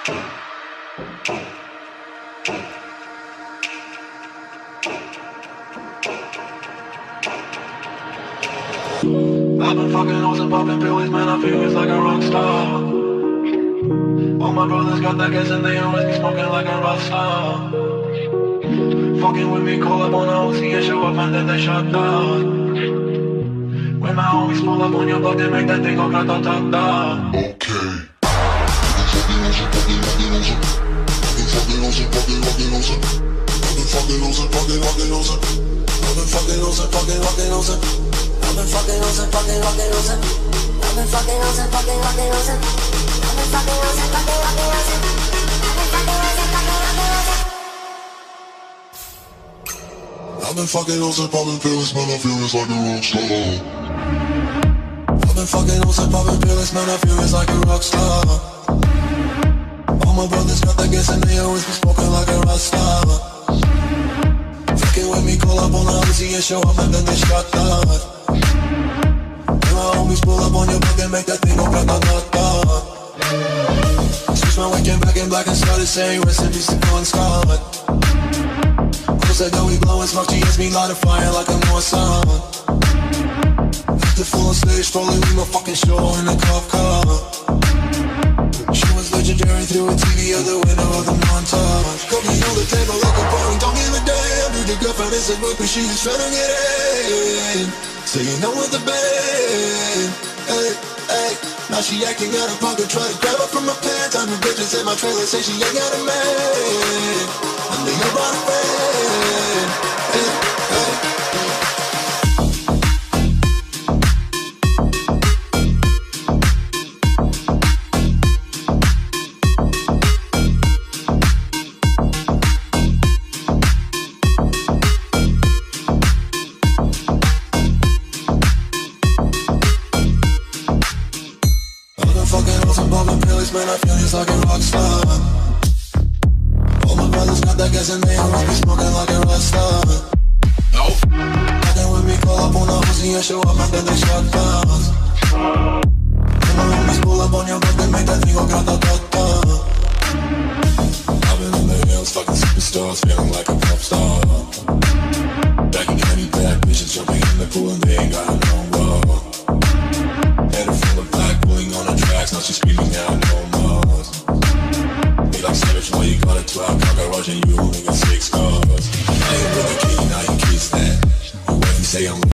I've been fucking hoes and popping pills, man, I feel it's like a rock star. All my brothers got that gas and they always be smoking like a rock star. Fucking with me, call up on a Uzi and show up and then they shut down. When my homies pull up on your block, they make that thing go grata-ta-ta. Okay. I've been fucking hoes and popping pills, man, I feel it's like a rock star. I've been fucking hoes and popping pills, man, I feel it's like a rock star. All my brothers got that gas and they always be smoking like a rock star. Fucking with me, call up on the Uzi and show up and then they shut down. And my homies pull up on your block and make that thing go grata-ta-ta. Switch my weekend back in black and started saying rest in peace to Bon Scott. Said that we blowin' smoke, she hits me light a fire like a North Sun. The full on stage, probably with my fucking show in a cop car. She was legendary through a TV out the window of the montage. Cookie on the table like a party, don't give a damn. Dude, your girlfriend is a groupie, she was tryna get in. So you know with the band, hey, hey. Now she acting out of pocket, try to grab her from my pants. I'm the bitches in my trailer, say she ain't got a man. And they about a friend, hey, hey. Man, I feel just like a rock star. All my brothers got that gas and they always be smoking like a rock star. Nope. Fucking with me, call up on a Uzi and show up and then they shut down. And my homies pull up on your block, they make that thing go grata-ta-ta. I've been in the hills, fucking superstars, feeling like a pop star. Back in County Back, bitches jumping in the pool and they ain't got no more. Head full of black, pulling on the tracks, now she's screaming out no more. Be like Savage, why you got a 12 car garage and you only got 6